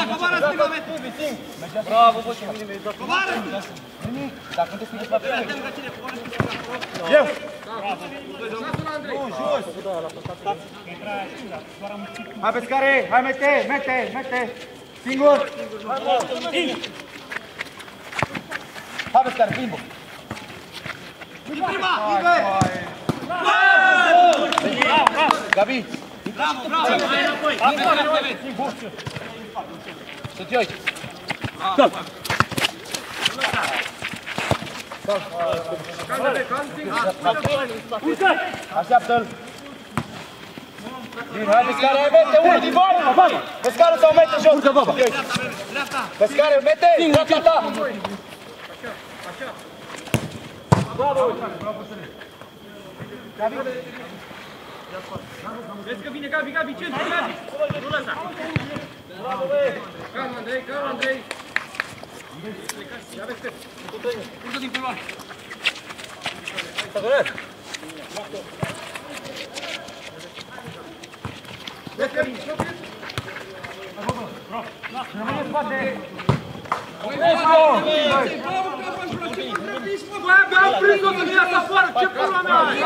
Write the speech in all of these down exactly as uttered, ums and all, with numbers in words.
coboară stânga, mete! Bravo, bă, ce mine coboară! Nimic, dacă nu te spui la fel. Eu! Nu, jos! Hai pe scare, hai mete, mete, mete! Singur! Hai pe scare, plimbă! Din prima! Liber! Gabi! Bravo, bravo! Hai înapoi! Să-ți ioi! Stop! Așteaptă-l! Bine, hai pe scară, hai mete, unul din voi! Pe scară sau mete jos! Pe scară, mete! Dreapta ta! Bravo! Gabi! Vezi că vine Gabi, Gabi, centru, Gabi! Nu lăsa! Bravo, băi! Calm, Andrei, calm, Andrei! Ia vezi că... Urcă din culoare! Să doresc! Vezi că... Rămâne în spate! Băi, abia am prins-o să vine asta afară! Ce pula mea ai?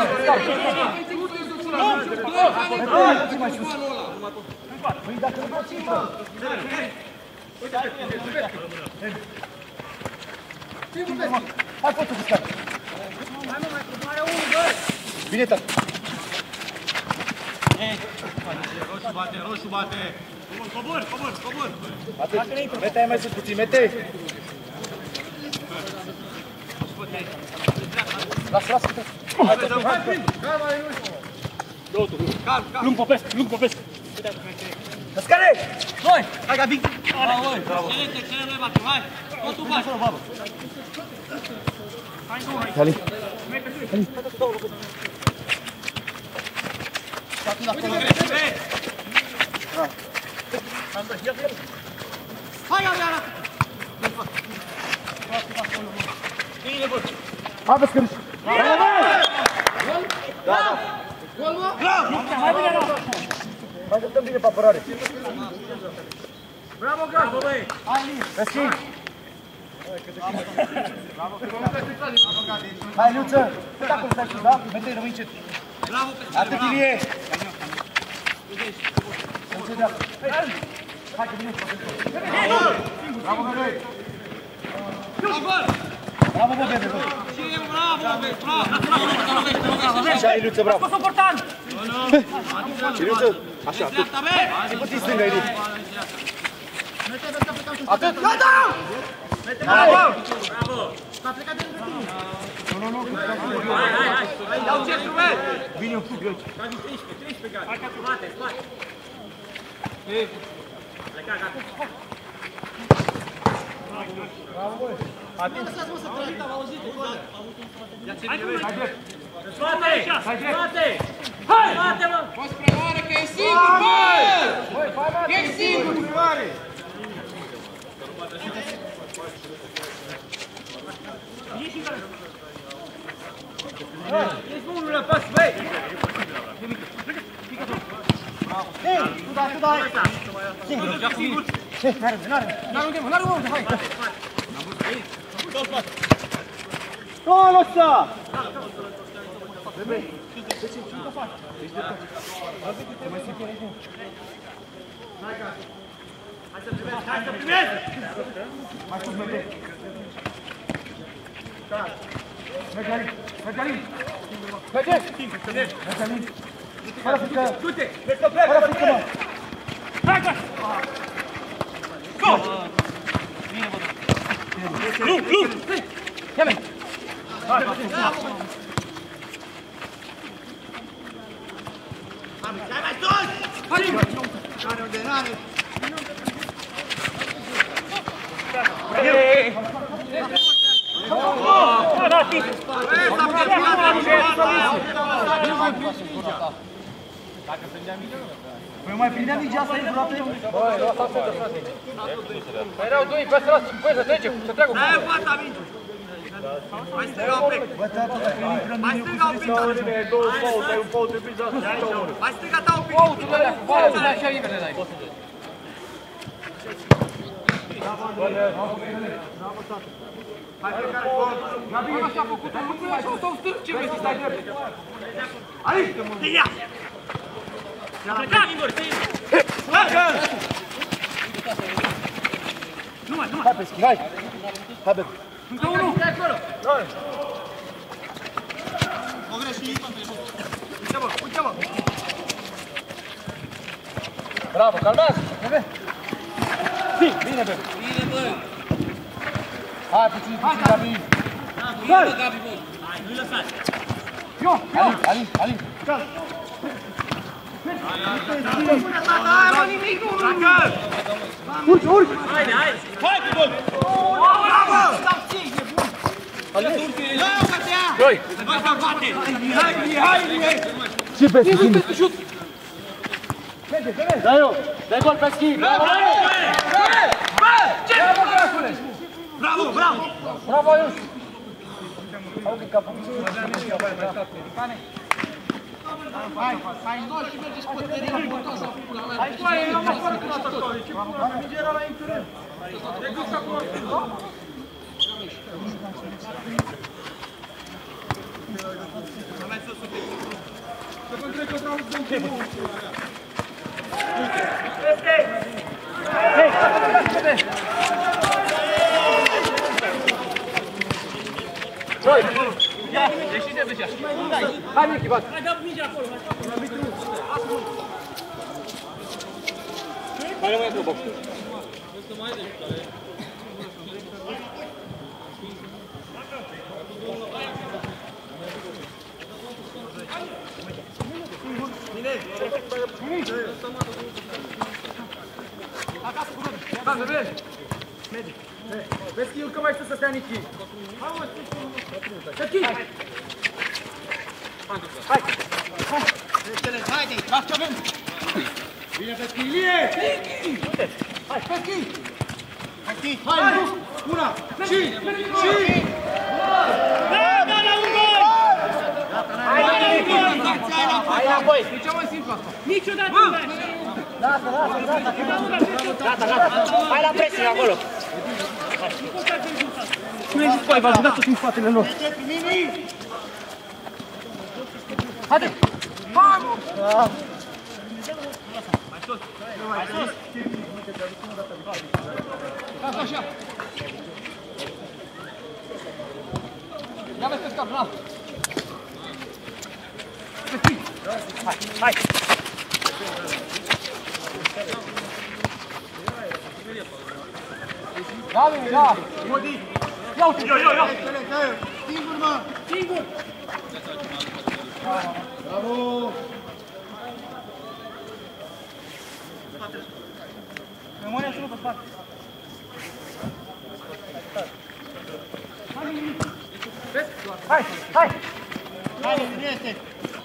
Păi dacă nu poți țină! Hai poți să te scapi! Hai mă, mai coboară unul, băi! Bine, tată! Roșu bate, roșu bate! Cobor, cobor, cobor! Atât! Mete, hai mai sus puțin, mete! Lasă, lasă, câte! Hai, Calm, mai nu! Calm, calm! Lung Popescu, lung Popescu! Pe scare! Noi! Hai, Gabi! Excelent, excelent, noi batem, hai! Totul bați! Ali! Ali! Hai, abia arată! Hai pe scăriș! Da, da! Gol, mă! Mai dăm bine pe apărare! Bravo, Bravo, băi! Pe schimb! Hai, Luță! Cât acolo stai sus, da? Mete, rămâi încet! Bravo, pe Atât, Ilie! Hai, că vine! Bravo, Bebe! gol! Bravo, Bebe! Și eu, bravo, băi, bravo! Și ai, Luță, bravo! Scos-o portan! Și Luță, așa, atât! Dreapta, băi! Ții puțin stânga, Ilie! Atât! Gata! Bravo! Bravo! S-a plecat de lângă tine! Nu, nu, nu! Hai, hai, hai! Iau centru, băi! Vine un fug, eu! Gabi, treisprezece, treisprezece, Gabi! Hai, spate, spate! Pleca, gata! Bravo, băi! Atent! Lăsați-mă să trag! Am auzit, ia ține, băi! Hai, Spate! Spate! hai! Spate, mă! Poți preoare că e singur, bă! Băi, fai mate! E singur! Ești bunul la pas, băi! Ei, tu dai, tu dai! Singur, singur! Ce? N-are, n-are! N-aruncă, n-aruncă, hai! Nu lăsa! Hai să primezi, hai să primezi! Mai sus, Mete! Merge, Alin! Merge, Alin! Merge! Merge, Alin! Fără frică! Du-te! Fără frică, mă! Hai, hai! Go! Lung, lung! Ia-mi! Hai, hai! Hai mai sus! Hai! N-are unde, n-are! Da, da, tip! Băi, s-a pierdut! Păi mai prindea mingea asta aici vreodată? Băi, lua asta de frate! Păi erau doi, pe să băi, să trece, să treacă! Dai-o fata, minge! Mai stânga un pic! Bă, tată, dacă nu intrăm Mai bine, stânga un pic! Mai stânga ta un pic! Băutul ăla, cu băutul ăla, așa invers dai! Hai, fiecare gol! Gabi, așa a făcut un lucru, așa o să-o stârg, ce vrei să stai drept? Aici! Te ia! A plecat! Pleacă! Nu mai, nu mai! Hai, Peschi, hai! Hai, Bebu! Încă unul! De acolo! Hai! O greșit! Uite-mă, uite-mă! Bravo, calmează! Bebe! Si, bine, Bebu! Bine, bă! Hai, puțin, puțin, Gabi! Hai! Gabi, bă! Hai, nu-i lăsați! Eu, eu! Ali, Ali, Ali! Hai, mă, nimic, nu, nu, nu! Urci, urci! Haide, haide! Hai, cu gol! Bravo! Stau ție, e bun! Ia, că te ia! Doi! Hai, hai, bate! Hai, hai, hai! Ce Peschi, bine! Merge, merge! Dai eu! Dai gol, Peschi! Bravo! Bravo, bravo! Bravo, Ius! Au că capul. Hai, hai, noi și mergeți pe teren, cu casa pula mea. Hai, cu aia, am afară cu atacare. Ce pula, minge era la interen. Te gâți acolo, da? Să vă întreb că vreau să dăm primul. Hei! Doi! Ia, ieși de deja. Hai, Michi, bat. Hai, dă mingea acolo, hai. Hai, rămâne cu box. Da, bebe. Vezi că eu că mai sus să stea Nichi. Să chizi. Hai! Haide, fac ce avem! Bine, Peschi, Ilie! Hai, Peschi! Peschi, hai! Una! Și! Și! Da, da, la un gol! Hai înapoi! E cea mai simplă asta. Niciodată nu mai! Lasă, lasă, lasă! Gata, gata! Hai la pressing acolo! Nu ești cu ai, v-ați dat tot în spatele lor! Haide! Vamos! Lasă așa. Ia vezi pe scap, bravo. Hai, hai! Ia, bine, ia. Ia uite. Ia, ia, ia! Singur, mă! Singur! Bravo! Rămâne sus pe spate. Hai, hai! Hai, bine este!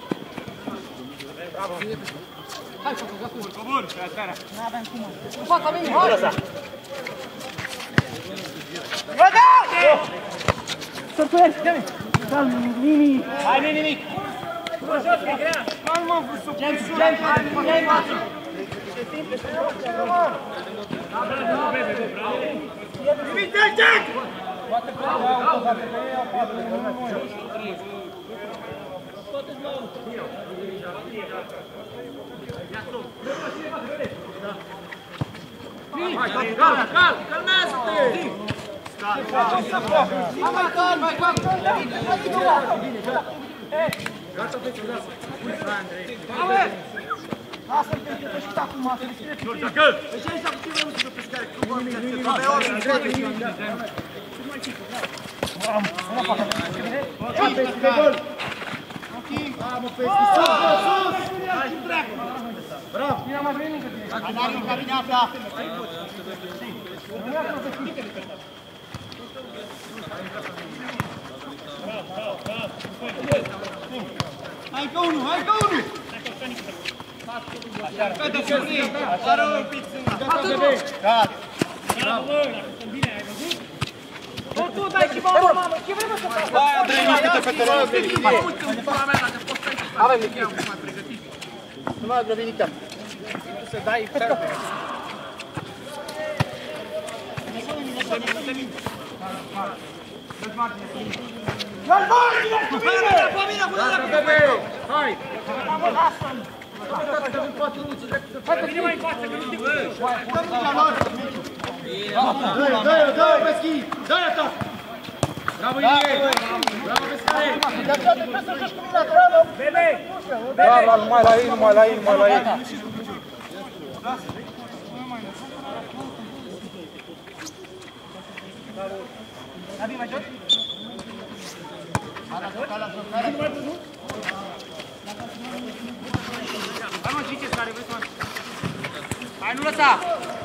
Hai, facă, gata. Cobor, tratarea. În fața mea, hai. Lăsa. Vă dau! Sărtuiești, ia-mi! Calm, nimic! Hai, nu nimic! Calmă, vă James, James, James! Nimic, James! Poate pe ea, poate pe ea, poate pe ea. Hai, cal, cal, calmează-te! Hai, mai calm, mai calm. Gata, vezi, lasă. Lasă-te, că și acum, să deschide. George, Deci aici am puțin rău să pescare, că nu am că pe ori întrebe. Hai, Peschi, de gol! Hai, mă, Peschi, sus, sus! Hai, tu dracu! Bravo! Bine, mai vrei încă tine. Hai, Dariu, cabineata! Hai că unul, hai că unul! Gata, Furnic! Ară un pic sânga! Gata, bebe! Gata! Bravo, bă, dacă sunt bine, ai văzut? Bă, tu dai și mamă, mamă, ce vrei să faci? Hai, Andrei, miște-te pe teren! Avem echipă. Nu mai grăbi nici. Să dai ferme. Hai! Vine mai în față, că nu te văd! Dă-i, dă-i, dă-i, Peschi! Dă-i ta! Bravo, Ilie! Bravo, Pescare! De-aceea trebuie să joci cu mine naturală! Bebe! Da, numai la ei, numai la ei, numai la ei! Abi, mai jos? Hai mă, Cice, care vrei să mă... Hai, nu lăsa!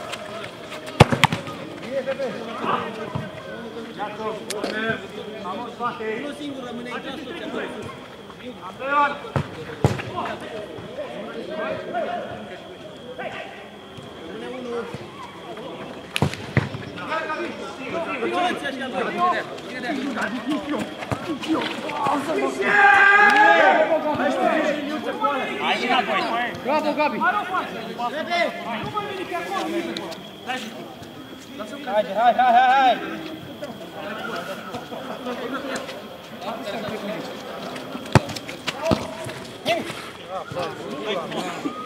Unul singur rămâne în clasă, Andreion! Rămâne unul. Violența ăștia doi, vine de-aia, vine de-aia. Aici înapoi. Bravo, Gabi! Haide, hai, hai, hai, hai! Nimic!